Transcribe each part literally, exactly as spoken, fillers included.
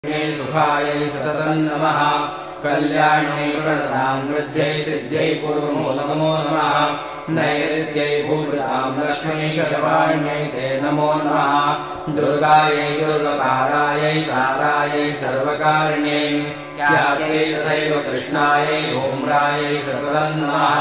सुखायै सततं नमः कल्याण्यै प्रणतां वृद्ध्यै सिद्ध्यै कुर्मो नमो नमः नैऋत्यै भूभृतां लक्ष्मी शर्वाण्यै ते नमो नमः दुर्गायै दुर्गपारायै सारायै सर्वकारिण्यै ख्यात्यै तथैव कृष्णायै धूम्रायै सततं नमः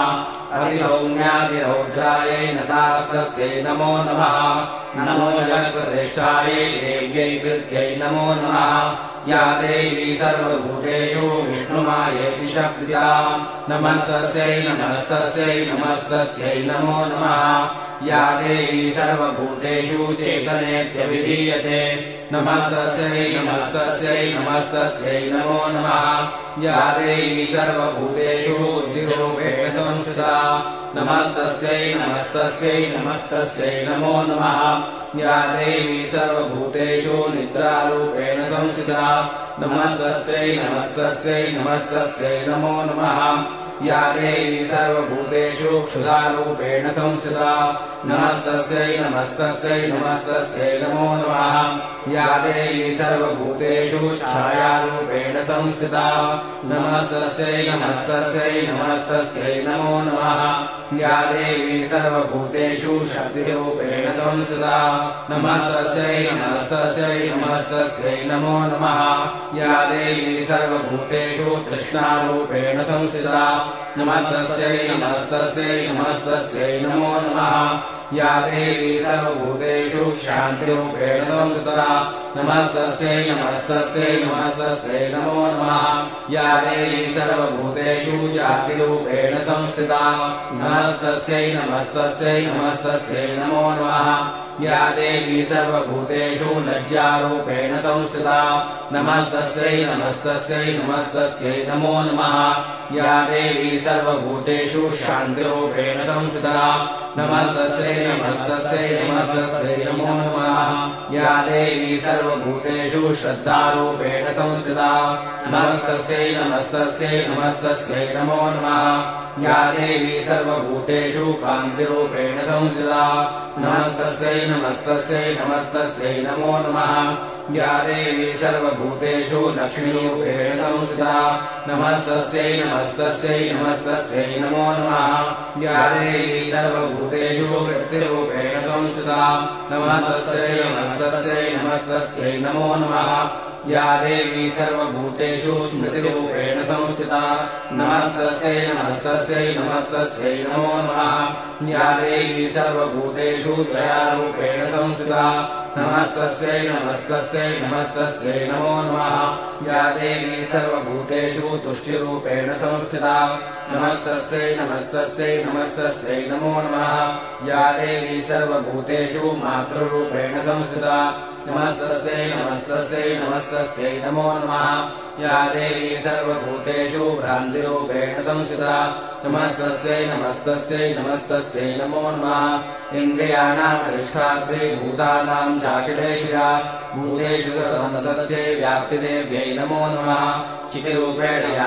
अतिसौम्यातिरौद्रायै नतास्तस्यै नमो नमः नमो जगत्प्रतिष्ठायै देव्यै कृत्यै नमो नमः या देवी सर्वभूतेषु विष्णुमायेति शक्त्या नमस्तस्यै नमस्तस्यै नमस्तस्यै नमो नमः या देवी सर्वभूतेषु चेतनेत्यभिधीयते नमस्तस्यै नमस्तस्यै नमस्तस्यै नमो नमः या देवी सर्वभूतेषु बुद्धिरूपेण संस्थिता नमस्तस्यै नमस्तस्यै नमस्तस्यै नमो नमः या देवी सर्वभूतेषु निद्रारूपेण संस्थिता नमस्तस्यै नमस्तस्यै नमस्तस्यै नमो नमः या देवी सर्वभूतेषु क्षुधारूपेण संस्थिता नमस्तस्यै नमस्तस्यै नमस्तस्यै नमो नमः या देवी सर्वभूतेषु छायारूपेण संस्थिता नमस्तस्यै नमस्तस्यै नमस्तस्यै नमो नमः या देवी सर्वभूतेषु शक्तिरूपेण संस्थिता नमस्तस्यै नमस्तस्यै नमस्तस्यै नमो नमः या देवी सर्वभूतेषु तृष्णारूपेण संस्थिता नमस्तस्यै नमस्तस्यै नमस्तस्यै नमो नमः या देवी सर्वभूतेषु शान्तिरूपेण संस्थिता नमस्तस्यै नमस्तस्यै नमस्तस्यै नमो नमः या देवी सर्वभूतेषु जातिरूपेण संस्थिता नमस्तस्यै नमस्तस्यै नमस्तस्यै नमो नमः या देवी सर्वभूतेषु लज्जारूपेण संस्थिता नमस्तस्यै नमस्तस्यै नमस्तस्यै नमो नमः या देवी सर्वभूतेषु शान्तिरूपेण संस्थिता नमस्तस्यै नमस्तस्यै नमस्तस्यै नमो नमः या देवी सर्वभूतेषु श्रद्धारूपेण संस्थिता नमस्तस्यै नमस्तस्यै नमस्तस्यै नमो नमः या देवी सर्वभूतेषु कान्तिरूपेण संस्थिता नमस्तस्यै नमस्तस्यै नमस्तस्यै नमो नमः या देवी सर्वभूतेषु लक्ष्मीरूपेण संस्थिता नमस्तस्यै नमस्तस्यै नमस्तस्यै नमो नमः या देवी सर्वभूतेषु वृत्तिरूपेण संस्थिता नमस्तस्यै नमस्तस्यै नमस्तस्यै नमो नमः या देवी सर्वभूतेषु स्मृतिरूपेण संस्थिता नमस्तस्यै नमस्तस्यै नमस्तस्यै नमो नमः या देवी सर्वभूतेषु जयारूपेण संस्थिता नमस्तस्यै नमस्तस्यै नमस्तस्यै नमो नमः या देवी सर्वभूतेषु तुष्टिरूपेण संस्थिता नमस्तस्यै नमस्तस्यै नमस्तस्यै नमो नमः या देवी सर्वभूतेषु मातृरूपेण संस्थिता नमस्तस्यै नमस्तस्यै नमस्तस्यै नमो नमः या देवी सर्वभूतेषु भ्रान्तिरूपेण संस्थिता नमस्तस्यै नमस्तस्यै नमस्तस्यै नमो नमः इन्द्रियाणाम् अधिष्ठात्रे भूतानां चाखिलेषु भूतेषु सन्ततस्यै व्याप्तिदेव्यै नमो नमः चितिरूपेण या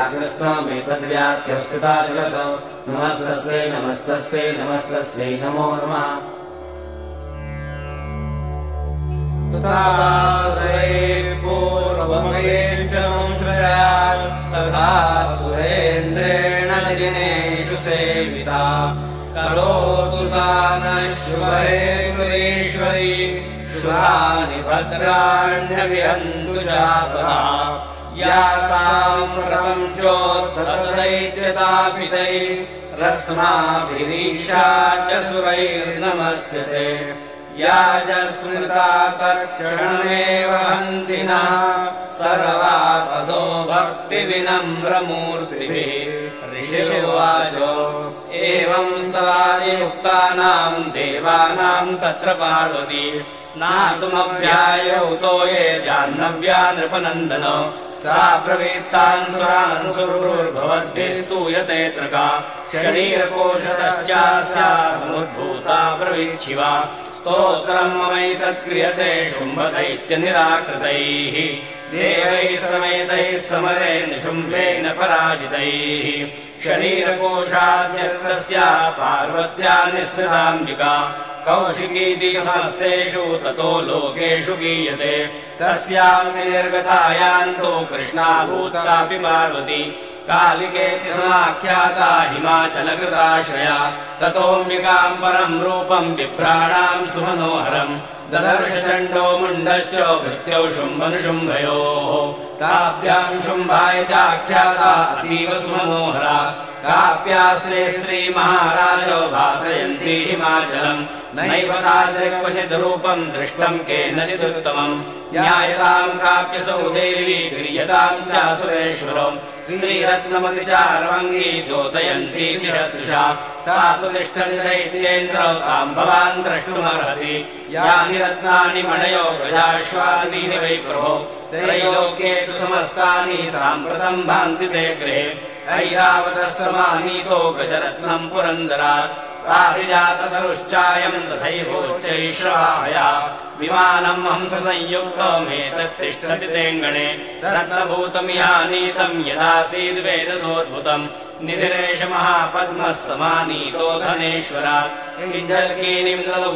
कृष्णमेतद्व्याप्यस्थिता जगत् नमस्तस्यै नमस्तस्यै नमस्तस्यै नमो नमः पूर्वमेश्च संश्रयात् तथा सुरेन्द्रेण दिनेषु सेविता करोतु सा नः शुभे कृतेश्वरी शुभानि भद्राण्यभिहन्तु चापदा या साम्प्रतं चोद्धतदैत्यतापितै रस्माभिरीशा च सुरैर्नमस्यते या च स्मृता तत्क्षणमेव हन्ति नः सर्वापदो भक्तिविनम्रमूर्तिभिः ऋषिषुवाच एवं स्तवादियुक्तानाम् देवानाम् तत्र पार्वती स्नातुमभ्यायौतो ये जाह्नव्या नृपनन्दन सा प्रवीत्तान् सुरान् सुरुर्भवद्भिः स्तूयते त्रका शरीरकोशतश्चास्या समुद्भूता प्रवीच्छिवा स्तोत्रम् ममैतत्क्रियते शुम्भदैत्यनिराकृतैः देवैः समेतैः समरे निशुम्भेन पराजितैः शरीरकोशाद्यत्रस्या पार्वत्या निःसृताम्बिका कौशिकीति समस्तेषु ततो लोकेषु गीयते तस्याम् निर्गतायान्तो कृष्णाभूतापि पार्वती कालिकेति समाख्याता हिमाचलकृताश्रया ततोऽम्बिकाम् परम् रूपम् बिभ्राणाम् सुमनोहरम् ददर्श चण्डो मुण्डश्च भृत्यौ शुम्भनुशुम्भयोः ताभ्याम् शुम्भाय चाख्याता अतीव सुमनोहरा काप्यास्ते स्त्री महाराजो भासयन्ती हिमाचलम् नैव तादृक्वचिद् रूपम् दृष्टम् केनचिदुत्तमम् न्यायताम् काप्यसौ देवी क्रियताम् चासुरेश्वरो श्रीरत्नमतिचार्वङ्गी द्योतयन्ती दिशस्पृशा सा तु तिष्ठति दैत्येन्द्र ताम् भवान् द्रष्टुमर्हति यानि रत्नानि मणयो गजाश्वादीनि वै प्रभो त्रैलोक्ये तु समस्तानि साम्प्रतम् भान्ति ते गृहे ऐरावतः समानीतो गजरत्नम् पुरन्दरात् पारिजाततरुश्चायम् तथैवोच्चैश्रवाहया विमानम् हंससंयुक्तमेतत् तिष्ठति तेऽङ्गणे रत्नभूतमिहानीतम् यदासीद्वेदसोद्भुतम् निधिरेश महापद्मः समानीतो धनेश्वरात् किञ्जल्कीनिम् ददौ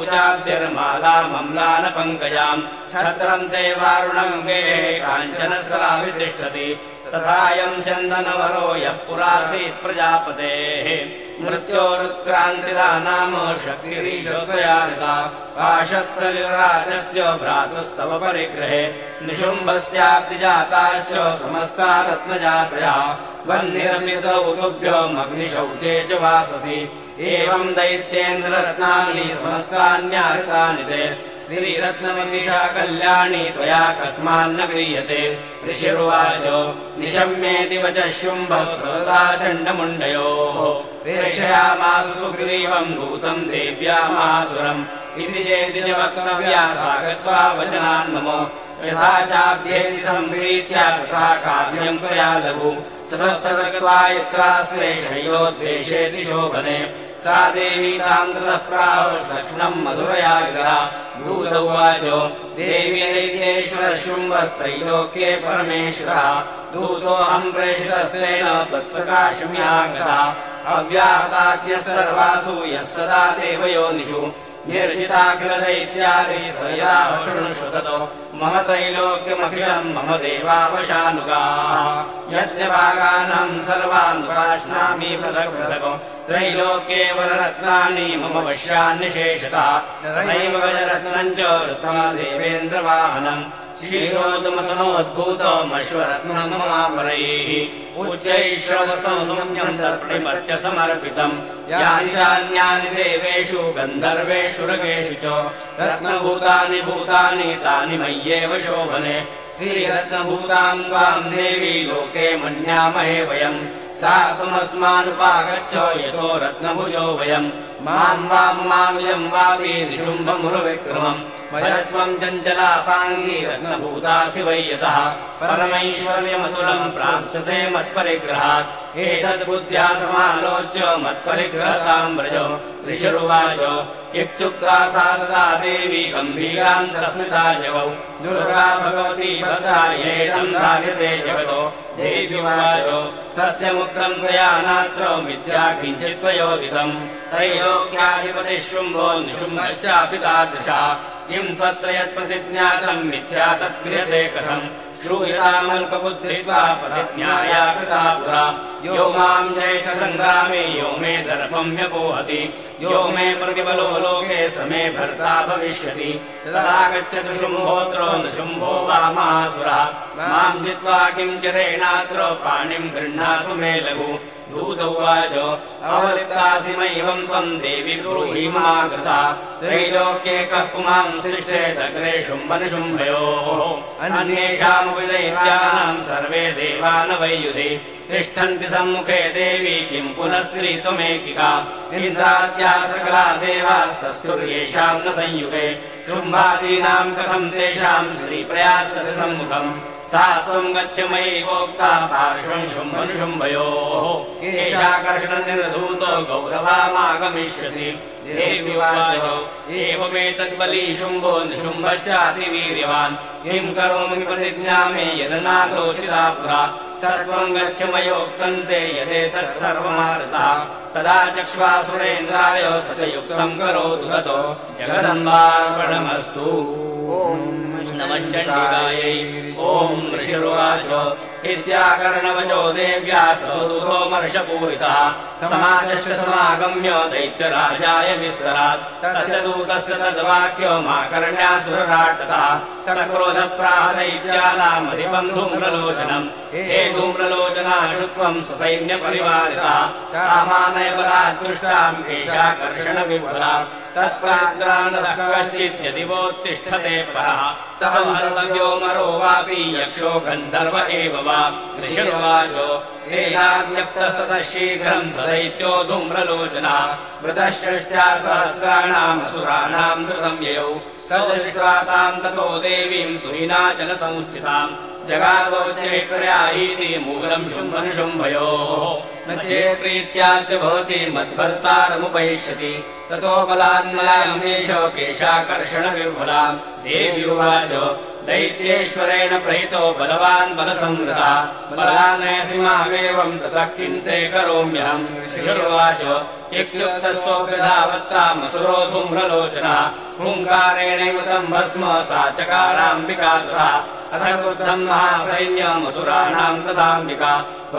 चाद्यर्मालामम्लानपङ्कजाम् छत्रम् ते वारुणम् गेहे काञ्चनस्राभितिष्ठति तथायम् चन्दनवरो यः पुरासीत् प्रजापतेः मृत्योरुत्क्रान्तिदा नाम शक्तिरीशोदयानिता पाशः सलिलराजस्य भ्रातुस्तव परिग्रहे निशुम्भस्याब्दिजाताश्च समस्ता रत्नजातयः वह्निरपितौ तुभ्योमग्निशौचे च वाससि एवम् दैत्येन्द्ररत्नानि समस्तान्याहृतानि ते श्रीरत्नमतिशा कल्याणी त्वया कस्मान्न गृह्यते ऋषिरुवाच निशम्येति वचः शुम्भः सदा चण्डमुण्डयोः प्रेषयामास सुग्रीवम् दूतम् देव्या महासुरम् इति चेति च वक्तव्या सा गत्वा वचनान्ममो यथा चाभ्येति सम्प्रीत्या तथा काव्यम् त्वया लघु सतत्र गत्वा यत्रास्ते शैलोद्देशेति शोभने सा देवी ताम् ततः प्राहो दक्षिणम् मधुरया विरहा दूत उवाच देवी दैत्येश्वरः शुम्भस्त्रैलोक्ये परमेश्वरः दूतोऽहम् प्रेषितस्तेन त्वत्सकाशम्यागतः अव्याहताज्ञः सर्वासु यः सदा देवयोनिषु निर्जिताखिलदैत्यादि स यदा शृणुषु ततो मम त्रैलोक्यमखिलम् मम देवावशानुगाः यज्ञभागानहम् सर्वान् प्राश्नामि पृथक् पृथक् त्रैलोक्ये वररत्नानि मम वश्यान्निशेषतः तथैव गजरत्नम् च ऋत्वा देवेन्द्रवाहनम् क्षीरोदमतनोद्भूतमश्वरत्नम् ममापरैः उच्चैश्रवसंसंज्ञम् तत्प्रणिपत्य समर्पितम् यानि चान्यानि देवेषु गन्धर्वेषु रगेषु च रत्नभूतानि भूतानि तानि मय्येव शोभने श्रीरत्नभूताम् त्वाम् देवी लोके मन्यामहे वयम् सा त्वमस्मानुपागच्छ यतो रत्नभुजो वयम् माम् वाम् मामियम् वापि निशुम्भमुरुविक्रमम् भजत्वम् चञ्चलापाङ्गी रत्नभूतासि वै यतः परमैश्वर्यमतुलम् प्राप्स्यसे मत्परिग्रहात् एतद्बुद्ध्या समालोच्य मत्परिग्रहताम् व्रज ऋषिरुवाच इत्युक्ता सा तदा देवी गम्भीरान्तस्मिता जगौ दुर्गा भगवती भद्रा येदम् धार्यते जगतो देव्युवाच सत्यमुक्तम् त्वया नात्र मिथ्या किञ्चित् त्वयोदितम् त्रैलोक्याधिपतिः शुम्भो निशुम्भश्चापि तादृशः किम् त्वत्र यत्प्रतिज्ञातम् मिथ्या तत्क्रियते कथम् श्रूयतामल्पबुद्धित्वा प्रतिज्ञाया कृता पुरा यो माम् जयेत सङ्ग्रामे यो मे दर्पम् व्यपोहति यो मे प्रतिबलो लोके स मे भर्ता भविष्यति तदागच्छतु शुम्भोऽत्र शुम्भो वा महासुरः माम् जित्वा किञ्चिदेनात्र पाणिम् गृह्णातु मे लघु दूत उवाच अवलिप्तासि मय्यम् त्वम् देवि ब्रूहि महाकृता त्रैलोक्ये कः पुमाम् सृष्टेदग्रे शुम्भनिशुम्भयोः अन्येषामपि दैत्यानाम् सर्वे देवान वै युधि तिष्ठन्ति सम्मुखे देवी किम् पुनः स्त्री त्वमेकिका इन्द्राद्याः सकला देवास्तस्थुर्येषाम् न संयुगे शुम्भादीनाम् कथम् तेषाम् श्रीप्रयासस्य सम्मुखम् सा त्वम् गच्छ मयैवोक्ता पार्श्वम् शुम्भनिशुम्भयोः एषाकर्षणनिर्धूतो गौरवामागमिष्यसि देव्युवाच एवमेतद्बली शुम्भो निशुम्भश्चातिवीर्यवान् किम् करोमि प्रतिज्ञामे यदनादोषिता पुरा सर्वम् गच्छ मयोक्तम् ते यदेतत् सर्वमारतः तदा चक्ष्वासुरेन्द्राय स च युक्तम् करोतु ततो जगदम्बार्पणमस्तु। नमश्चण्डिकायै ॐ ऋषिरुवाच इत्याकर्णवचो देव्या सदूतो मर्षपूरितः समाजश्च समागम्य दैत्यराजाय विस्तरात् तस्य दूतस्य तद्वाक्यमाकर्ण्यासुरराट्टतः सक्रोधप्राह दैत्यानामधिपम् धूम्रलोचनम् हे धूम्रलोचना श्रुत्वम् स्वसैन्यपरिवारितः कामानयबलात्कृष्टाम् केशाकर्षणविफला तत्परित्राणतः कश्चित् यदिवोत्तिष्ठते परः सः हन्तव्यो मरो वापि यक्षो गन्धर्व एव वा। ऋषिरुवाच तेनाज्ञप्तस्ततः शीघ्रम् स दैत्यो धूम्रलोचना वृतश्रेष्ठ्या सहस्राणाम् असुराणाम् धृतम् ययौ स दृष्ट्वा ताम् ततो देवीम् तुहिनाचल संस्थिताम् जगादोच्चैकर्यायीति मूलम् शुम्भनिशुम्भयोः न चेत् प्रीत्याद्य भवति मद्भर्तारमुपैष्यति ततो बलान्मयामेष केशाकर्षणविफलाम्। देव्युवाच दैत्येश्वरेण प्रहितो बलवान् बलसंवृतः बलानयसि मामेवम् ततः किम् ते करोम्यहम्। ऋषिरुवाच इत्युक्तस्तोऽप्यधावत्तामसुरो धूम्रलोचनः हुङ्कारेणैव तम् भस्म सा चकाराम्बिका तथा अथ क्रुद्धम् महासैन्यमसुराणाम् तथाम्बिका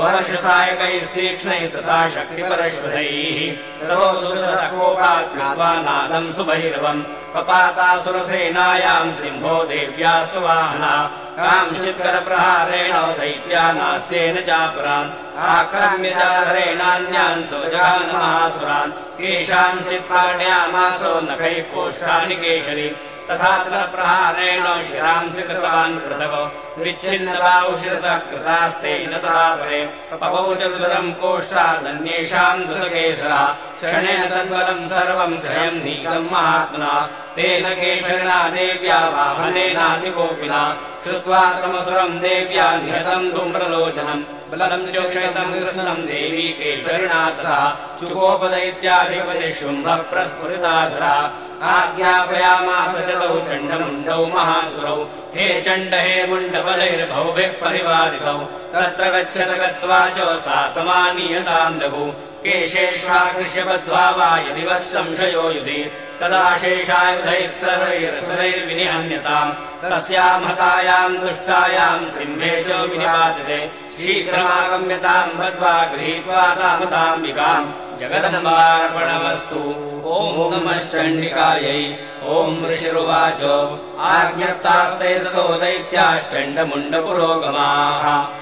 वर्षसायकैस्तीक्ष्णैस्तथा शक्तिपरश्वधैः ततो दुर्धरकोपात् कृत्वा नादम् सुभैरवम् पपातासुरसेनायाम् सिंहो देव्या सुवाहना कांश्चित्करप्रहारेण दैत्यानास्येन चापरान् आक्रम्य चाधरेणान्यान् सजगान महासुरान् केषाञ्चित् पाणयामासो नखैः कोष्ठानि केशरि तथा प्रहारेण शिरांसि कृतवान् पृथक् विच्छिन्नबाहुशिरसः कृतास्तेन तथा परे पपौ च दुरम् कोष्ठादन्येषाम् धृतकेसरः क्षणेन तद्बलम् सर्वम् स्वयम् नीतम् महात्मना तेन केशरिणा देव्या वाहनेनातिकोपिना श्रुत्वा तमसुरम् देव्या निहतम् धूम्रलोचनम् बलम् चोक्षितम् कृष्णम् देवी केसरिणा तथा चुकोपदैत्याधिपतिः शुम्भः प्रस्फुरिताधरः आज्ञापयामास जतौ चण्डमुण्डौ महासुरौ हे चण्ड हे मुण्डबलैर्भौभिः परिवारितौ तत्र गच्छत गत्वा च सा समानीयताम् लघु केशेष्वाकृष्य बद्ध्वा वा यदि वः संशयो युधि तदा शेषायुधैः सर्वैरसुरैर्विनिहन्यताम् तस्याम् हतायाम् दुष्टायाम् सिंहे च विनिपातिते शीघ्रमागम्यताम् बद्ध्वा गृहीत्वा तामताम्बिकाम् जगदम्बार्पणमस्तु। ॐ नमश्चण्डिकायै ॐ ऋषिरुवाच आज्ञप्तास्ते ततो दैत्याश्चण्डमुण्डपुरोगमाः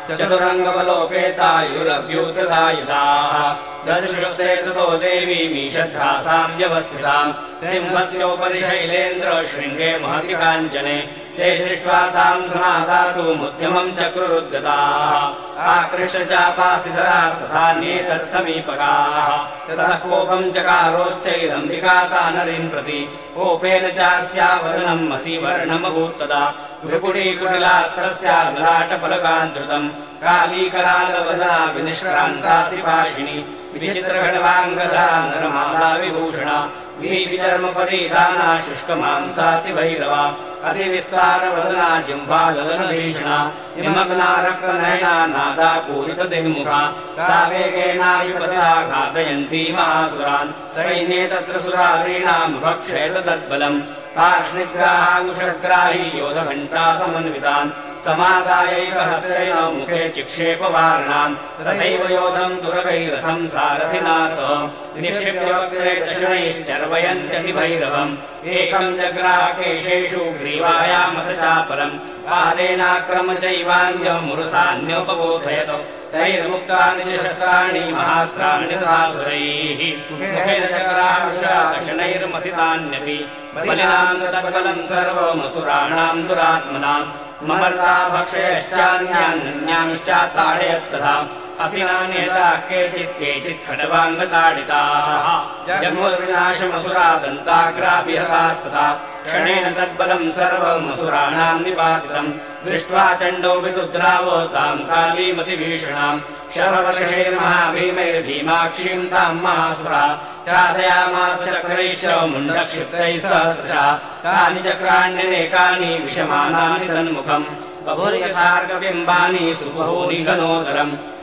चतुरङ्गबलोपेतायुरभ्यूतदायुधाः दर्शुस्ते ततो देवीमीषद्धासाम् व्यवस्थिताम् सिंहस्योपरि शैलेन्द्र शृङ्गे महति काञ्चने ते दृष्ट्वा ताम् समादातुमुद्यमम् चक्रुरुद्गताः आकृष्य चापासिधरास्तथान्ये तत्समीपकाः ततः कोपम् चकारोच्चैरम्बिका तानरीम् प्रति कोपेन चास्यावदनम् मसीवर्णमभूत्तदा विपुलीकुटिलात्तस्या ललाटफलकान् धृतम् कालीकरालवदना विनिष्क्रान्तासि भाषिणी विचित्रघटवाङ्गधा नरमाला विभूषणा वीविचर्मपरिधाना शुष्कमांसाति भैरवा अतिविस्तारवदना जिह्वादनभीषणा निमग्ना रक्तनयना नादा पूरितदिग्मुखा सा वेगेनायुपता घातयन्ती महासुरान् सैन्ये तत्र सुरारीणाम् भक्षेत तद्बलम् पार्ष्णिग्राहाङ्कुशग्राही योधघण्टा समन्वितान् समादायैव हस्तेन मुखे चिक्षेपवारणाम् तथैव योधम् दुरगैरथम् सारथिना सह निक्षिप्य वक्त्रे दशनैश्चर्वयन्त्यतिभैरवम् एकम् जग्राहकेशेषु ग्रीवायामथ चापरम् पादेनाक्रम चैवान्यमुरुसान्योपबोधयत तैर्मुक्तानि च शस्त्राणि महास्त्राणि तथासुरैः मुखेन जग्राहर्षा दशनैर्मथितान्यपि बलिनाम् तद्बलम् सर्वमसुराणाम् दुरात्मनाम् ममर्ता भक्षयश्चान्यान्यांश्चाताडयत्तथा असिनान्यता केचित् केचित् खड्वाङ्गताडिताः जन्मोर्विनाशमसुरा दन्ताग्राभिहतास्तथा क्षणेन तद्बलम् सर्वमसुराणाम् निपातितम् दृष्ट्वा चण्डो विदुद्रावो ताम् कालीमतिभीषणाम् शरवर्षैर्महाभीमैर्भीमाक्षीम् ताम् महासुरा चादयामास चक्रैश्च मुण्डक्षिप्तैः सहस्रशः कानि चक्राण्यनेकानि विषमानानि तन्मुखम् बभुर्यथार्कबिम्बानि सुबहूनि घनोदरम्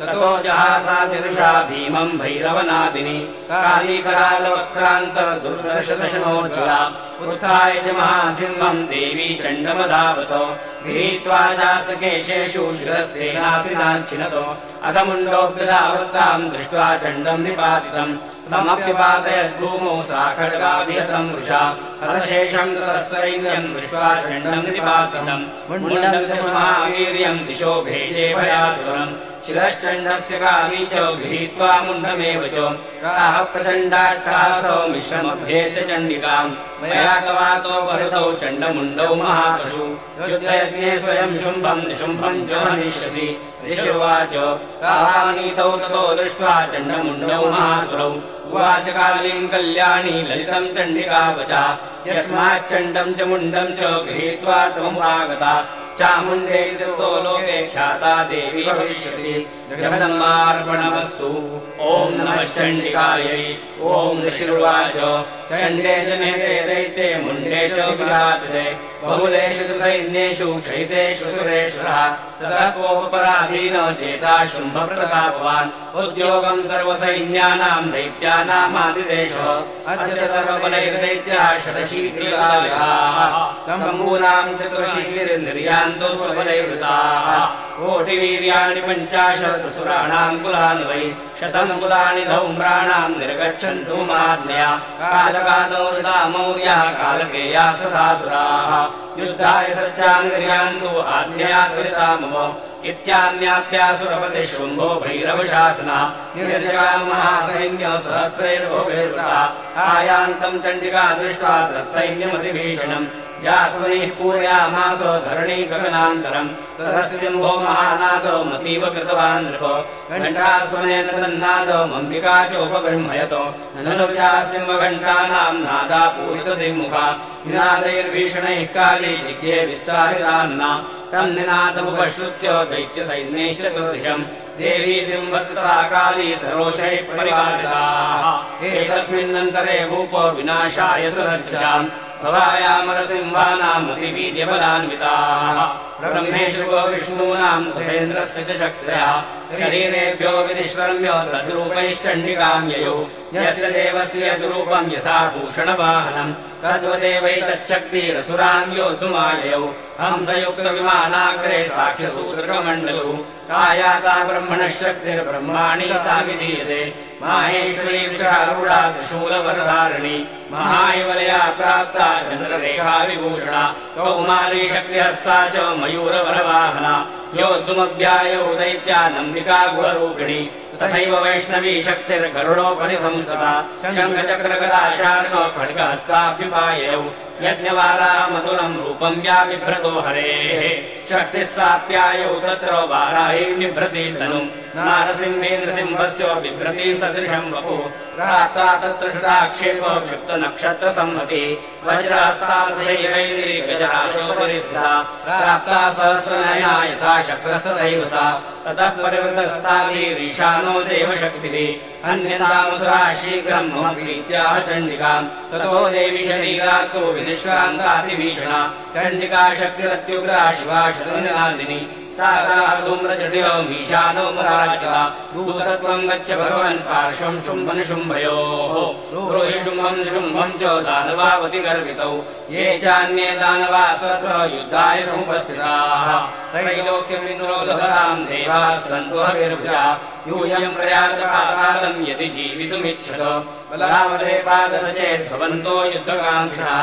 ततो जहासातिरुषा भीमम् भैरवनादिनी कालीकरालवक्रान्त दुर्दर्शदशनोज्ज्वला उत्थाय च महासिंहम् देवी चण्डमधावतो गृहीत्वा जास्तकेशेषु शिरस्तेनासिनाञ्छिनतो अधमुण्डोऽभ्यधावत्ताम् दृष्ट्वा चण्डम् निपातितम् तमप्यपातयद्भूमौ सा खड्गाभिहतम् वृषा हतशेषम् ततः सैन्यम् दृष्ट्वा चण्डम् निपातितम् मुण्डम् च महावीर्यम् दिशो भेजे भयातुरम् शिरश्चण्डस्य काली च गृहीत्वा मुण्डमेव च ताः प्रचण्डाट्टासौ मिश्रमभ्येत्य चण्डिकाम् मया कवातो वरुतौ चण्डमुण्डौ महापशु युद्धयज्ञे स्वयम् शुम्भम् निशुम्भम् च हनिष्यसि ऋषिर्वाच कालानीतौ ततो दृष्ट्वा चण्डमुण्डौ महासुरौ उवाच कालीम् कल्याणी ललितम् चण्डिकावचा यस्माच्चण्डम् च मुण्डम् च गृहीत्वा तमुपागता चामुण्डे तो लोके ख्याता देवी भविष्यति जगदम्बार्पणमस्तु ॐ नमश्चण्डिकायै ॐ ऋषिर्वाच चण्डे जने ते दैत्ये मुण्डे च विराजते बहुलेषु च सैन्येषु क्षयितेषु सुरेश्वरः ततः कोपराधीनो चेता शुम्भप्रतापवान् उद्योगम् सर्वसैन्यानाम् दैत्यानामादिदेशः अद्य च सर्वबलैर्दैत्याः षडशीतिकायाः तम्बूनाम् चतुर्शीतिर्निर्यान्तो स्वबलैर्वृताः कोटिवीर्याणि पञ्चाशत् सुराणाम् कुलानि वै शतम् कुलानि धौम्राणाम् निर्गच्छन्तु महाज्ञया कालकादौ हृदा मौर्याः कालकेयास्तथासुराः युद्धाय सज्जान् निर्यान्तु आज्ञया कृता मम इत्याज्ञाप्यासुरपतिः शुम्भो भैरवशासनः निर्जगामहासैन्यो सहस्रैर्भोगैर्वृतः आयान्तम् चण्डिका दृष्ट्वा तत्सैन्यमतिभीषणम् जास्वैः पूरयामासो धरणी गगनान्तरम् ततः सिंहो महानादो मतीव कृतवान् नृपो घण्टास्वनेन तन्नादो मम्बिका चोपबृंहयतो ननुजा सिंहघण्टानाम् नादा पूरितदिमुखा निनादैर्भीषणैः काली जिज्ञे विस्तारितान्ना तम् निनादमुपश्रुत्यो दैत्यसैन्यैश्च चतुर्दिशम् देवी सिंहस्तथा काली सरोषैः परिवारिताः एकस्मिन्नन्तरे भूपो विनाशाय सुरक्षाम् भवायामरसिंहानाम् अतिवीर्यबलान्विताः ब्रह्मेषु गो विष्णूनाम् तथेन्द्रस्य च शक्तयः शरीरेभ्यो विधिष्वर्म्यो तद्रूपैश्चण्डिकाम् ययो यस्य देवस्य यद्रूपम् यथा भूषणवाहनम् तद्वदेवैतच्छक्तिरसुरान् योद्धुमाययौ हंसयुक्तविमानाग्रे साक्ष्यसूत्रकमण्डलौ आयाता ब्रह्मणः शक्तिर्ब्रह्माणि सा विधीयते माहेश्वरी विशारूढा त्रिशूलवरधारिणी महायवलया प्राप्ता चन्द्ररेखा विभूषणा कौमारी शक्तिहस्ता च मयूरवरवाहना योद्धुमभ्यायौ दैत्या नन्दिका गुहरूपिणी तथैव वैष्णवी शक्तिर्गरुडोपरि संस्कृता शङ्खचक्रगदाशार्को खड्गहस्ताभ्युपाययौ यज्ञवाराः मधुरम् रूपम् व्याबिभ्रतो हरेः शक्तिः साप्यायौ तत्र वाराहीर्निभ्रती तनुम् नारसिंहेन्द्रसिंहस्य बिभ्रती सदृशम् वपुः प्राप्ता तत्र शताक्षेपो क्षिप्तनक्षत्रसंहति वज्रहस्ताधैवैरी गजराशोपरिस्थिता प्राप्ता सहस्रनयना यथा शक्रस्तथैव सा ततः परिवृतस्तालीरीशानो देवशक्तिः अन्यतामुसुरा शीघ्रम् मम प्रीत्याह चण्डिकाम् ततो देवी शरीरात्तो विधिष्क्रान्तातिभीषणा चण्डिका शक्तिरत्युग्रा शिवा शतनिनादिनी सा धूम्रजटिलो मीशानो मराजिका भूतत्वम् गच्छ भगवन् पार्श्वम् शुम्भनिशुम्भयोः ब्रूहि शुम्भम् निशुम्भम् च दानवावति गर्वितौ ये चान्ये दानवा सर्व युद्धाय समुपस्थिताः त्रैलोक्यमिन्द्रोदधराम् देवाः सन्तु हविर्भुजा यूयम् प्रयातकालम् यदि जीवितुमिच्छत बलावधे पादत चेद्भवन्तो युद्धकाङ्क्षः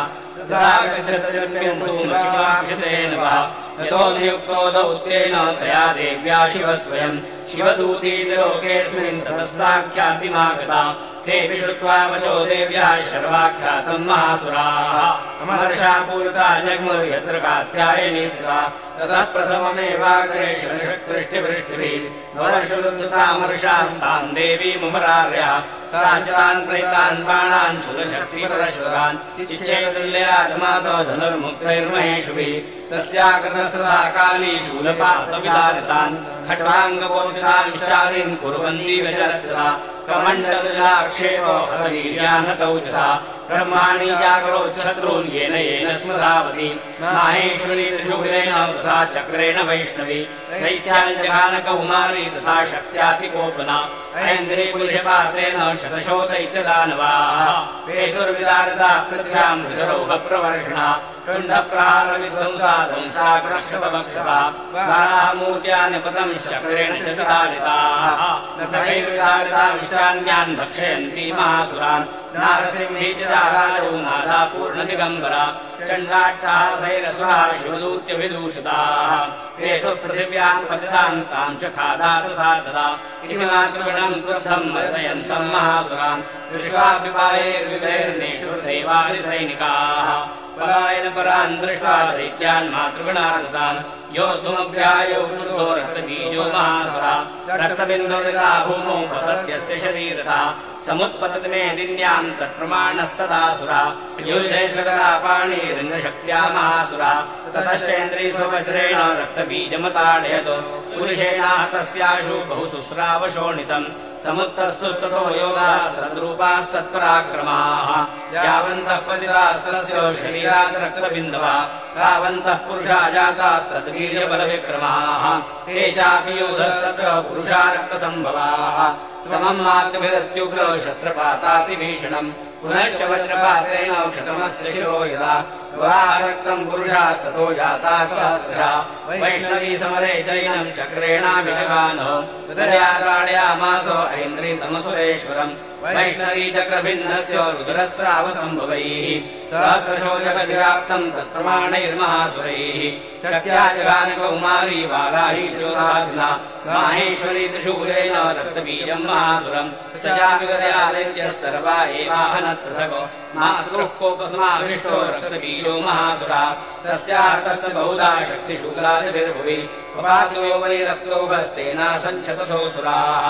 यतो नियुक्तो दौत्येन तया देव्या शिवः स्वयम् शिवदूतीति लोकेऽस्मिन् ततः साख्यातिमागता तेऽपि श्रुत्वा वचो देव्याः शर्वाख्यातम् महासुराः अमहर्षा पूरिता जग्मुर्यत्र कात्यायनी स्थिता ततः प्रथममेवाग्रे शरशक्तृष्टिवृष्टिभिः नवशुरुद्धामर्षास्तान् देवीमुपरार्यः साचितान् प्रैतान् बाणान् शूलशक्तिपरश्वरान् चिच्छेदुल्यातमातो धनुर्मुक्तैर्महेषुभिः तस्याकृतस्तथा काली शूलपातविदारितान् खट्वाङ्गपोषितान् विशालीन् कुर्वन्ती व्यचरत्रा कमण्डलुजाक्षेपो हरवीर्यान् तौजसा ब्रह्माणि जागरोत् शत्रून् येन येन स्मृतावति माहेश्वरी शुक्रेण तथा चक्रेण वैष्णवी दैत्याञ्जघानकौमारी तथा शक्त्यातिकोपना ऐन्द्री पुरुषपातेन शतशोदैत्यदानवाः पेतुर्विदारता पृथ्व्याम् हृदरोगप्रवर्षणा तुण्डप्रहारविध्वंसा दंशाकृष्टपवक्षता वराहमूर्त्या निपतम् चक्रेण चतुरारिताः नखैर्विदारिता विष्टान्यान् भक्षयन्ती महासुरान् नारसिंही चारालौ नादा पूर्णदिगम्बरा चण्डाट्टहासैरस्वाः शिवदूत्यभिदूषिताः हेतु पृथिव्याम् पतिताम् ताम् च खादात सा तदा इति मातृगणम् क्रुद्धम् वर्धयन्तम् महासुरान् विश्वाभिपायैर्विभैर्नेषुर्दैवादिसैनिकाः पलायन परान् दृष्ट्वा दैत्यान् मातृगणाकृतान् योद्धुमभ्यायो वृद्धो रक्तबीजो महासुरा रक्तबिन्दुरिता भूमौ पतत्यस्य शरीरतः समुत्पतति मेदिन्याम् तत्प्रमाणस्तदासुरा युधे सकला पाणिरङ्गशक्त्या महासुरा ततश्चेन्द्री स्ववज्रेण रक्तबीजमताडयतो पुरुषेणाः तस्याशु बहु शुश्रावशोणितम् समुत्तस्तुस्ततो योगाः सद्रूपास्तत्पराक्रमाः यावन्तः पतितास्तस्य शरीरात् रक्तबिन्दवः तावन्तः पुरुषा जातास्तद्वीर्यबलविक्रमाः ते चापि योधस्तत्र पुरुषा रक्तसम्भवाः समम् मातृभिरत्युग्र शस्त्रपातातिभीषणम् पुनश्च वज्रपातेन क्षतमस्य शिरो यदा रक्तम् पुरुषास्ततो जाता सहस्रशः वैष्णवी समरे चैनम् चक्रेणाभिजगानो कालयामासो ऐन्द्री तमसुरेश्वरम् वैष्णवी चक्रभिन्नस्य रुद्रस्रावसम्भवैः सहस्रशो जगद्व्याप्तम् तत्प्रमाणैर्महासुरैः शक्त्या जगानकौमारी वाराही चोदासिना माहेश्वरी त्रिशूलेन रक्तबीजम् महासुरम् स जागदयादैत्यः सर्वा एवाहनत्पृथको मातृः कोपसमाविष्टो रक्तबीजो महासुरा तस्यार्थस्य बहुधा शक्तिशूलादिभिर्भुवि पातो वै रक्तोभस्तेना सञ्छतसोऽसुराः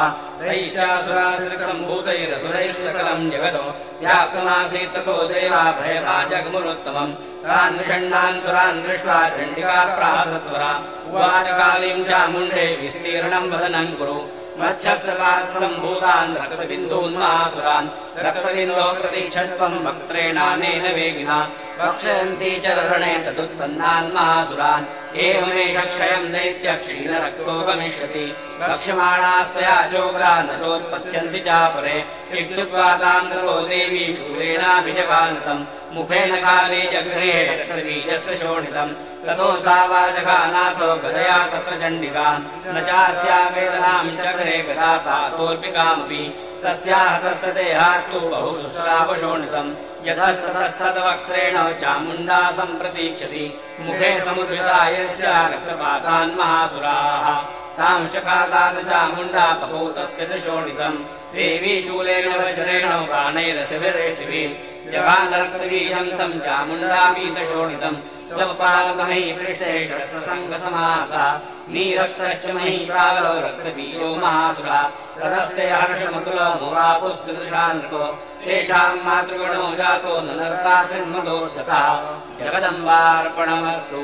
तैश्चासुरासृक्सम्भूतैरसुरैश्च सकलम् जगतो व्याप्तमासीत् ततो देवा भयभाजगमुरुत्तमम् तान् विषण्णान् सुरान् दृष्ट्वा चण्डिका प्राहसत्वरा उवाच कालीम् चामुण्डे विस्तीर्णम् वदनम् कुरु मच्छस्रपात् सम्भूतान् रक्तबिन्दून् महासुरान् रक्तबिन्दो प्रतीक्षत्वम् वक्त्रेणानेन वेगिना रक्षयन्ती च रणे तदुत्पन्नान् महासुरान् एवमेष क्षयम् दैत्य क्षीणरक्तो गमिष्यति रक्ष्यमाणास्तया चोग्रा न चोत्पत्स्यन्ति चापरे इत्युक्त्वा ताम् ततो देवी शूलेनाभिजगानतम् मुखेन काले जगृहे रक्तबीजस्य शोणितम् ततो सा वाजघानाथो गदया तत्र चण्डिकाम् न चास्या वेदनाम् चक्रे गदा पातोऽर्पिकामपि तस्याः तस्य देहात्तु बहु शुश्रावशोणितम् यतस्ततस्तद्वक्त्रेण चामुण्डा सम्प्रतीक्षति मुखे समुद्रिता यस्या रक्तपातान् महासुराः ताम् चखादात चामुण्डा पपौ तस्य च शोणितम् देवी शूलेन वज्रेण प्राणैरसिभिरेष्टिभिः जगानरक्तगीयम् तम् चामुण्डापीतशोणितम् स्वपालमही पृष्ठे शस्त्रसङ्गसमाहतः नीरक्तश्च महीपालो रक्तबीजो महासुरा ततस्ते हर्षमतुलो मुवापुस्तुदृशान्नको तेषाम् मातृगणो जातो नर्तासिन्मदोर्धतः जगदम्बार्पणमस्तु।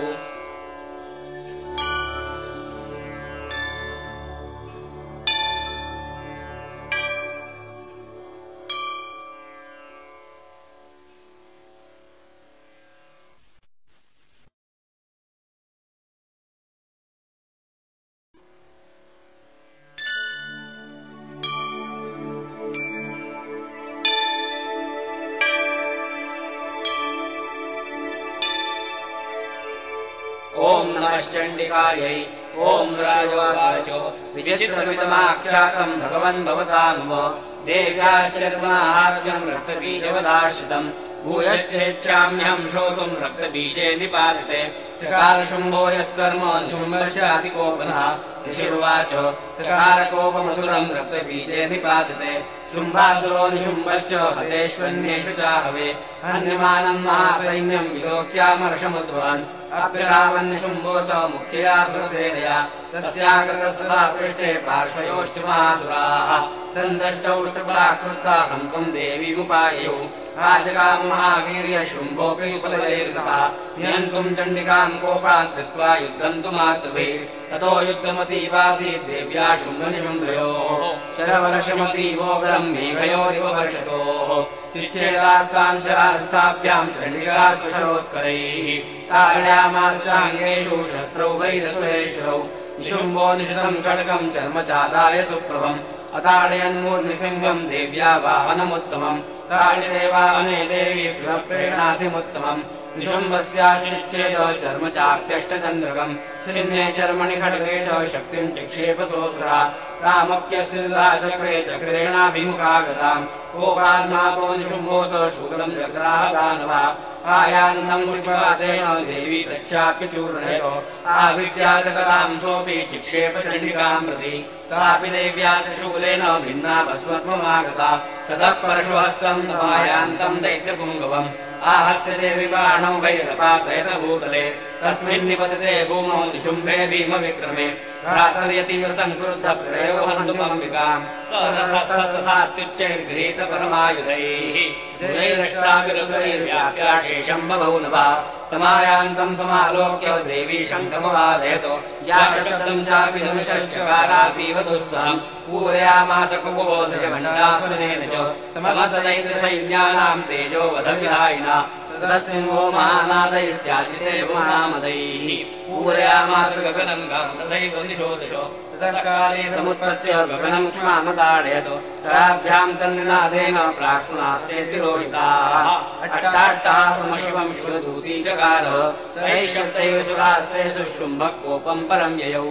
ओम् नमश्चण्डिकायै ओम् राजोवाचो विचित्रमिदमाख्यातम् भगवन् भवता मम देव्याश्चर्माहार्यम् रक्तबीजवदाश्रितम् भूयश्चेच्छाम्यहम् श्रोतुम् रक्तबीजे निपातिते चकारशुम्भो यत्कर्म शुम्भस्यातिकोपनः ऋषिरुवाच चकारकोपमधुरम् रक्तबीजे निपातिते शुम्भासुरो निशुम्भश्च हतेष्वन्येषु चाहवे हन्यमानम् महासैन्यम् विलोक्यामर्षमुद्भवन् अप्यधावन्निशुम्भोत मुख्यया सुरसेनया तस्याकृतस्तथा पृष्ठे पार्श्वयोश्च महासुराः सन्दष्टौष्टबलाकृता हन्तुम् देवीमुपाययुः राजकाम् महावीर्य शुम्भोऽपि सुफलैर्गतः नियन्तुम् चण्डिकाम् कोपात् कृत्वा युद्धम् तु मातृभिः ततो युद्धमतीवासीत् देव्या शुम्भनिशुम्भयोः शरवर्षमतीवोग्रम् मेघयोरिव वर्षतोः चिच्छेदास्तान् शरास्ताभ्याम् चण्डिका स्वशरोत्करैः तारयामास्ताङ्गेषु शस्त्रौघैरसुरेश्वरौ निशुम्भो निशितम् षड्गम् चर्म चादाय सुप्रभम् अताडयन्मूर्निसिंहम् देव्या वाहनमुत्तमम् ताडिदेवाहने देवी क्षुरप्रेणासिमुत्तमम् निशुम्भस्याश्चिच्छेद चर्म चाप्यष्टचन्द्रकम् छिन्ने चर्मणि खड्गे च शक्तिम् चिक्षेपसोऽसुरः तामप्यस्य चक्रे चक्रेणाभिमुखागताम् कोपान्मातो निशुम्भोत शूलम् जग्राहदानवः आयान्दम् पुष्पपातेन देवी तच्चाप्य चूर्णयो आविद्याचकराम् सोऽपि चिक्षेप चण्डिकाम् प्रति सापि देव्या शूलेन भिन्ना भस्मत्वमागता ततः परशुहस्तम् आयान्तम् दैत्यपुङ्गवम् आहत्य देवि बाणौ भैरपातयत भूतले तस्मिन् निपतते भूमौ निशुम्भे भीमविक्रमे भ्रातर्यतीव सङ्क्रुद्ध प्रयो हन्तुमम्बिकाम् तथात्युच्चैर्गृहीत परमायुधैः दुरैरष्टाविरुदैर्व्याप्याशेषम् बभौ नभः तमायान्तम् समालोक्य देवी शङ्खमवादयतो जाशब्दम् चापि धनुषश्चकारातीव दुःसहम् पूरयामास कुबोधयमण्डासुरेण च समसदैत्रसैन्यानाम् तेजो वधविधायिना तस्मिन् वो महानादैस्त्याशिते भुवनामदैः पूरयामास गगनम् गाम् तथैव दिशो दिशो तत्काले समुत्पत्य गगनम् क्ष्मामताडयतो कराभ्याम् तन्निनादेन प्राक्सुनास्ते तिरोहिताः अट्टाट्टः समशिवम् शिवदूती चकार तैः शब्दैव सुरास्त्रेषु शुम्भः कोपम् परम् ययौ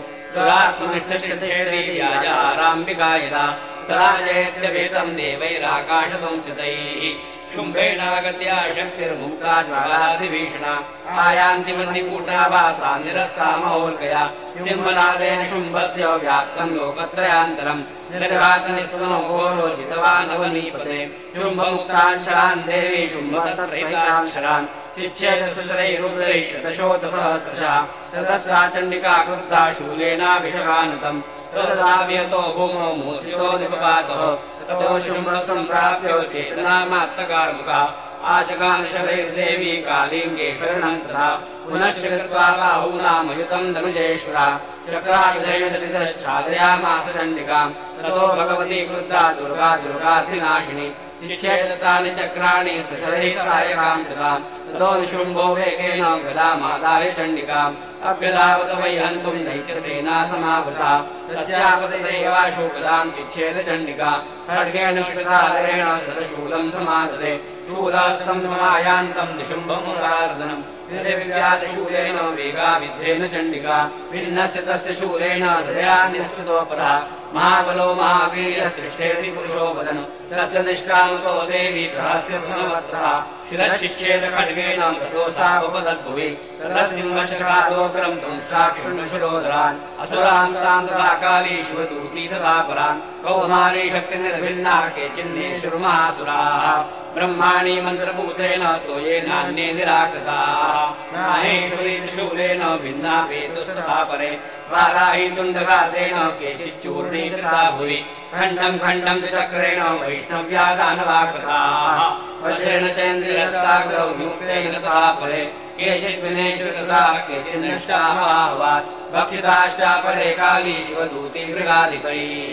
दुरात्मनिष्ठचित्तेर्याजाराम्बिका यदा तदा जयत्यभेदम् देवैराकाशसंस्थितैः शुम्भेणागत्या शक्तिर्मुक्ता ज्वालादिभीषणा आयान्तिमन्दिकूटा भासा निरस्ता महोल्कया सिंहनादेन शुम्भस्य व्याप्तम् लोकत्रयान्तरम् निर्घातनिस्वनो घोरो जितवानवनीपते शुम्भमुक्तान् शरान् देवी शुम्भतत्रैतान् शरान् चिच्छेदसुचरैरुद्रैः शतशोतसहस्रशः ततः सा चण्डिका क्रुद्धा शूलेनाभिषगानतम् स्वददाभियतो भूमौ मूर्छितो निपपातः ततो शुम्भः सम्प्राप्य चेतनामात्तकार्मुका आचगानशरैर्देवी कालीङ्गे शरणम् तथा पुनश्च कृत्वा बाहूनामयुतम् धनुजेश्वरा चक्रायुधेन दलितश्चादयामास चण्डिकाम् ततो भगवती क्रुद्धा दुर्गा दुर्गाधिनाशिनी चिच्छेदतानि चक्राणि सशरैः सायकाम् कृताम् ततो निशुम्भो वेगेन गदामादाय चण्डिकाम् अभ्यधावत वै हन्तुम् दैत्यसेना समावृता तस्यापतिदैवाशो गदाम् चिच्छेद चण्डिका खड्गेन श्रुतादरेण सदशूलम् समादते शूलास्तम् समायान्तम् निशुम्भमुरार्दनम् विव्यातशूलेन वेगाविद्धेन चण्डिका भिन्नस्य तस्य शूलेन हृदयान्यस्कृतोपरः महाबलो महावीर्यसृष्टेति पुरुषो वदन् तस्य निष्कामतो देवी प्रहस्य स्मवत्रः शिरश्चिच्छेद खड्गेन ततोऽसावपदद्भुवि ततः सिंहशरादोग्रम् दंष्ट्राक्षुण्णशिरोधरान् असुरान् तथा काली शिवदूती तथा परान् कौमारी शक्तिनिर्भिन्नाः केचिन्नेषुर्महासुराः ब्रह्माणि मन्त्रभूतेन तोयेनान्ये निराकृताः माहेश्वरी त्रिशूलेन भिन्ना वेतुस्तथा परे वाराही तुण्डघातेन केचिच्चूर्णीकृता भुवि खण्डम् खण्डम् चक्रेण वैष्णव्या दानवा कृताः वज्रेण चेन्द्रियस्ताग्रौ विमुक्तेन तथा परे केचित् विनेश्रुतसा केचिन्नष्टामहावात् भक्षिताश्चापरे काली शिवदूती मृगाधिपैः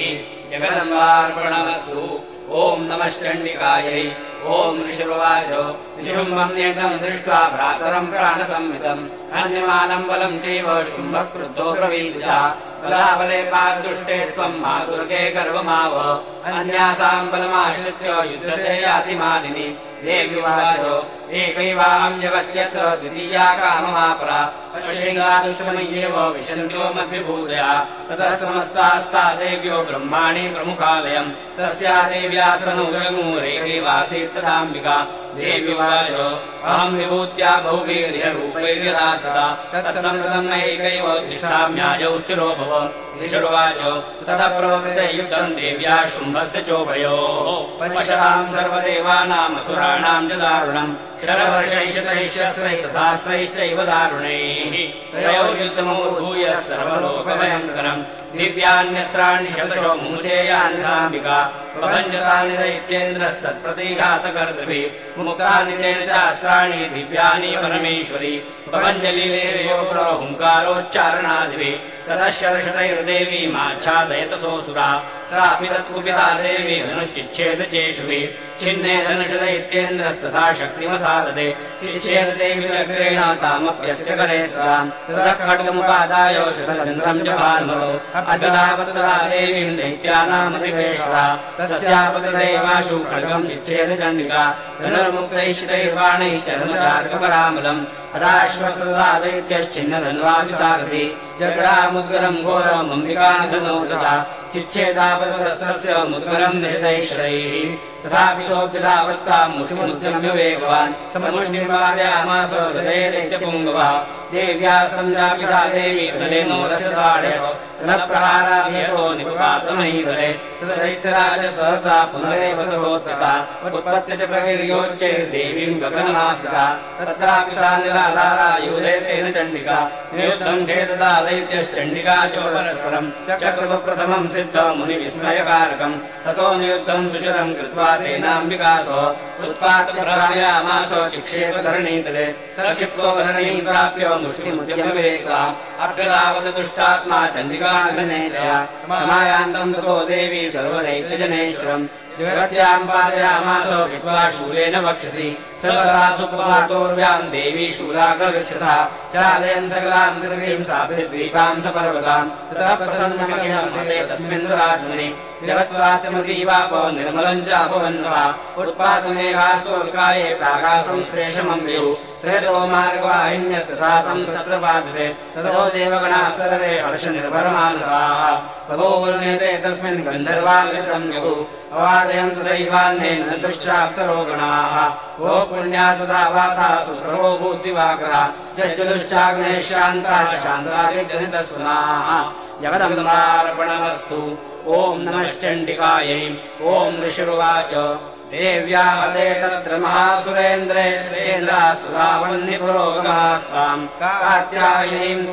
जगदम्बार्पणमस्तु ओम् नमश्चण्डिकायै ओम् ऋषिरुवाच निशुम्भम् नेतम् दृष्ट्वा भ्रातरम् प्राणसंहितम् हन्यमानम् बलम् चैव शुम्भः क्रुद्धो ब्रवीतः बलाबले पादुष्टे त्वम् मातुर्गे गर्वमाव अन्यासाम् बलमाश्रित्य युद्धसे याति मानिनि देव्युवाच एकैवाहम् जगत्यत्र द्वितीया काममापरा अश्विङ्गादुष्टमय्येव विशन्त्यो मद्विभूतया ततः समस्तास्ता देव्यो ब्रह्माणि प्रमुखालयम् तस्या देव्या स्तनूरमूलैकैवासीत् तथाम्बिका देव्युवाच अहम् विभूत्या बहुवीर्यरूपैर्यथा तथा तत्सम्प्रतम् नैकैव तिष्ठाम्याजौ स्थिरो भव ऋषुर्वाच ततः प्रवृत्ते युद्धम् देव्या शुम्भस्य चोभयोः पश्यताम् सर्वदेवानाम् असुराणाम् च दारुणम् शरवर्षैशतैश्चैः तथा स्वैश्चैव दारुणैः तयो युद्धमूर्भूय सर्वलोकभयङ्करम् दिव्यान्यस्त्राणि शतशो मुचेयान्यम्बिका प्रपञ्चतानि दैत्येन्द्रस्तत्प्रतिघातकर्तृभिः मुक्तानि तेन चास्त्राणि दिव्यानि परमेश्वरी प्रपञ्चलीलेयोग्रो हुङ्कारोच्चारणादिभिः ततः शतशतैर्देवी माच्छादयतसोऽसुरा सापि तत्कुपिता देवी धनुश्चिच्छेद चेषुभिः छिन्ने धनुषदैत्येन्द्रस्तथा शक्तिमधारते चिच्छेद देवी अग्रेण तामप्यस्य करे स्ताम् ततः खड्गमुपादाय शतचन्द्रम् च भानुमतो अद्भुतावतदा देवीम् दैत्यानामधिवेशता तस्यापतदैवाशु खड्गम् चिच्छेद चण्डिका धनुर्मुक्तैश्चितैर्बाणैश्चरणचार्कपरामलम् अदाश्वसदा दैत्यश्चिन्नधन्वापि सारथि जग्रामुद्गरम् घोरमम्बिकानिधनो तथा चिच्छेदापतस्तस्य मुद्गरम् निषदैश्वरैः तथापि सोऽभ्यदावत्ताम् मुष्टिमुद्यम्य वेगवान् समुष्टिर्वादयामास हृदये दैत्यपुङ्गवः देव्या संजापिता देवी धनेनो रसताडयो धनप्रहाराभ्यतो निपपातमहीधरे दैत्यराज सहसा पुनरेव तथा उत्पत्य च प्रवीर्योच्चैर्देवीम् गगनमास्थिता तत्रापि सा निराधारा युधे तेन चण्डिका नियुद्धम् खेददा दैत्यश्चण्डिका च परस्परम् चक्रतु प्रथमम् सिद्धम् मुनिविस्मयकारकम् ततो नियुद्धम् सुचरम् कृत्वा तेनाम्बिकासो उत्पात्य प्रहारयामासो चिक्षेप धरणीतले स क्षिप्तो धरणीम् प्राप्य मुष्टिमुद्यमवेगा अभ्यदावत दुष्टात्मा चण्डिकाघनेशया समायान्तम् ततो देवी सर्वदैत्यजनेश्वरम् जगत्याम् पादयामासो कृत्वा शूलेन वक्षसि सर्वरासुपपातोर्व्याम् देवी शूलाग्रगच्छता चालयन् सकलाम् दीर्घीम् सापृद्वीपाम् सपर्वताम् ततः प्रसन्नमखिलमते तस्मिन् दुरात्मनि जगत्स्वास्थ्यमतीवापो निर्मलम् चापवन्वः उत्पातमेघासोल्काये प्रागासम् श्लेषमम् वियुः श्रेतो मार्गवाहिन्यस्तथा संसत्र पादते ततो देवगणाः सर्वे हर्षनिर्भरमानसाः बभूवुर्नेते तस्मिन् गन्धर्वागतम् युः अवादयम् दैवान्नेन दुष्टाप्सरोगणाः वो पुण्या सदा वाता सुप्रभो भूतिवाग्रः जज्जुदुष्टाग्नेः शान्ताः शान्तादिग्रहितस्वनाः जगदम्बार्पणमस्तु ॐ नमश्चण्डिकायै ॐ ऋषिरुवाच देव्या हते तत्र महासुरेन्द्रे सेन्द्रासुरावन्निपुरोगमास्ताम् कात्यायनीम्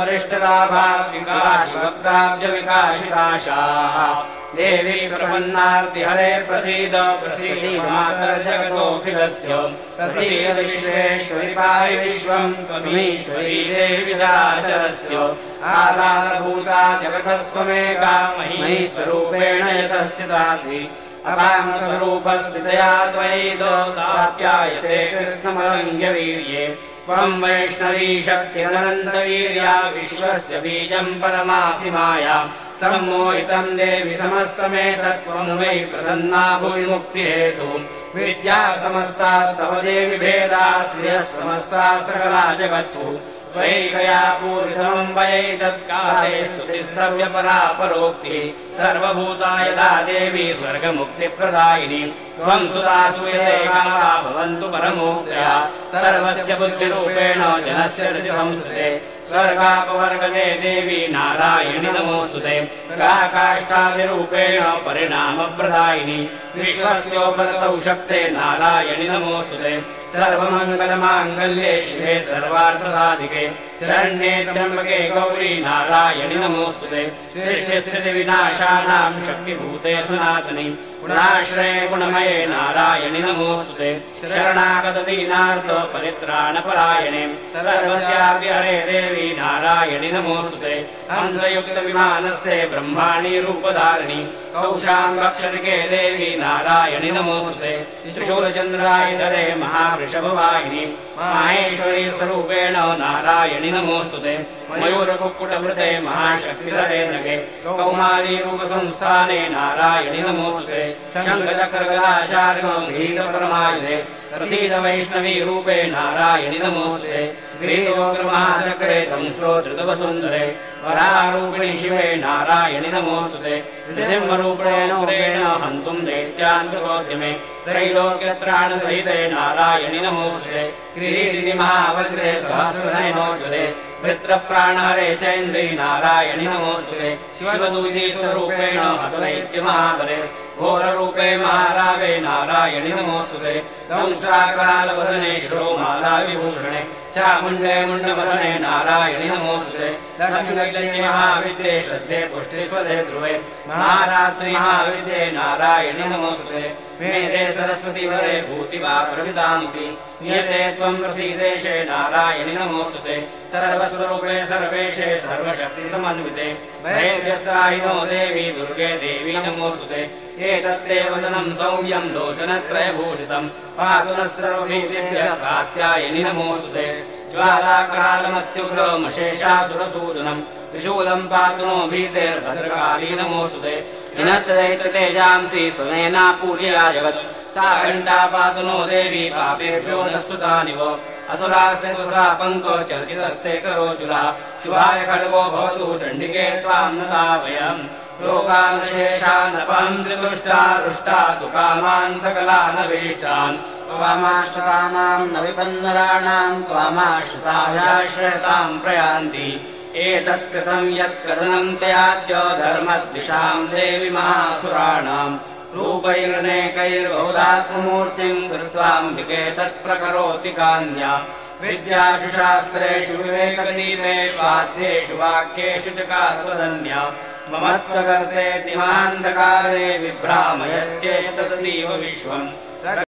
तुष्टवरिष्ठलाभाविकाशिवक्ताब्जविकाशिताशाः देवी प्रपन्नार्तिहरे प्रसीद प्रसीदमातर्जगतोऽखिलस्य प्रसीद विश्वेश्वरि पाहि विश्वम् त्वमीश्वरी देवी चराचरस्य आधारभूता जगतस्त्वमेका महीस्वरूपेण यतस्थितासि अपामस्वरूपस्थितया त्वयैदोप्यायते कृष्णमलङ्घ्यवीर्ये त्वम् वैष्णवी शक्तिरनन्तवीर्या विश्वस्य बीजम् परमासि माया सम्मोहितम् देवि समस्तमेतत्त्वम् वै प्रसन्ना भुवि मुक्तिहेतुः विद्या समस्तास्तव देवि भेदा श्रियः समस्ता सकला जगत्सु त्वयैकया पूरितमम् वयैतत्काले स्तुतिस्तव्यपरा परोक्तिः सर्वभूता यदा देवी स्वर्गमुक्तिप्रदायिनी त्वम् सुतासूयैका भवन्तु परमोक्त्या सर्वस्य बुद्धिरूपेण जनस्य संस्कृते स्वर्गापवर्गजे देवी नारायणि नमोऽस्तुते काष्ठादिरूपेण परिणामप्रदायिनी विश्वस्योपगतौ शक्ते नारायणि नमोऽस्तुते सर्वमङ्गलमाङ्गल्ये शिवे सर्वार्थसाधिके शरण्ये त्र्यम्बके गौरी नारायणि नमोऽस्तुते सृष्टिस्थितिविनाशानाम् शक्तिभूते सनातनि गुणाश्रये गुणमये नारायणि नमोऽस्तुते शरणागतदीनार्थ परित्राणपरायणे सर्वस्यापि हरे देवी नारायणि नमोऽस्तुते हंसयुक्तविमानस्थे ब्रह्माणि रूपधारिणि कौशाम् रक्षतिके देवी नारायणि नमोऽस्तुते त्रिशूलचन्द्रायुधरे महावृषभवाहिनि माहेश्वरी स्वरूपेण नारायणि नमोऽस्तुते मयूरकुक्कुटवृते महाशक्तिधरे नगे कौमारी रूपसंस्थाने नारायणि नमोऽस्तुते शङ्खचक्रगदाशार्गीरपरमायुधे प्रसीद वैष्णवी रूपे नारायणि नमोऽस्तुते ग्रीवोग्रमहाचक्रे दंशो धृतवसुन्दरे वरारूपिणि शिवे नारायणि नमोऽस्तुते नृसिंहरूपेण हन्तुम् दैत्यान् कृतोद्यमे त्रैलोक्यत्राणसहिते नारायणि नमोऽस्तुते किरीटिनि महावज्रे सहस्रनयनोज्वले वृत्रप्राणहरे चैन्द्री नारायणि नमोऽस्तुते शिवदूती स्वरूपेण हतवैद्य महाबले घोररूपे महारावे नारायणि नमोऽस्तुते दंष्ट्राकरालवदने शिरोमाला विभूषणे चामुण्डे मुण्डमदने नारायणि नमोऽस्तुते लक्ष्मीलक्ष्मी महाविद्ये श्रद्धे पुष्टे स्वदे ध्रुवे महारात्रि महाविद्ये नारायणि नमोऽस्तुते मेधे सरस्वती वरे भूतिवा प्रसिदांसि नियते त्वं प्रसीदेशे नारायणि नमोऽस्तुते सर्वस्वरूपे सर्वेशे सर्वशक्तिसमन्विते भयेभ्यस्त्राहिनो देवी दुर्गे देवी नमोऽस्तुते एतत्ते वदनं सौम्यं लोचनत्रयभूषितम् पातु नः सर्वभीतिभ्यः कात्यायनि नमोऽस्तुते ज्वालाकरालमत्युग्रमशेषासुरसूदनम् त्रिशूलम् पातु नो भीतेर्भद्रकाली नमोऽस्तुते हिनस्तदैत्यतेजांसि स्वनेना पूर्यया जगत् सा घण्टा पातु नो देवी पापेभ्यो न सुतानि वो असुरास्य त्वसा पङ्को चर्चितस्ते करोजुलः शुभाय खड्गो भवतु चण्डिके त्वाम् नता वयम् लोकानशेषानपहम् त्रिपुष्टा रुष्टा तु कामान् सकलानभीष्टान् त्वामाश्रितानाम् न विपन्नराणाम् त्वामाश्रितायाश्रयताम् प्रयान्ति एतत्कृतम् यत्कथनम् त्याद्यो धर्मद्विषाम् देवि महासुराणाम् रूपैरनेकैर्बहुधात्ममूर्तिम् कृत्वाम्बिके तत्प्रकरोति कान्या विद्यासु शास्त्रेषु विवेकदीपेषु वाद्येषु वाक्येषु च कात्वदन्या मम त्वगर्तेति महान्धकारे विभ्रामयत्येतदतीव विश्वम्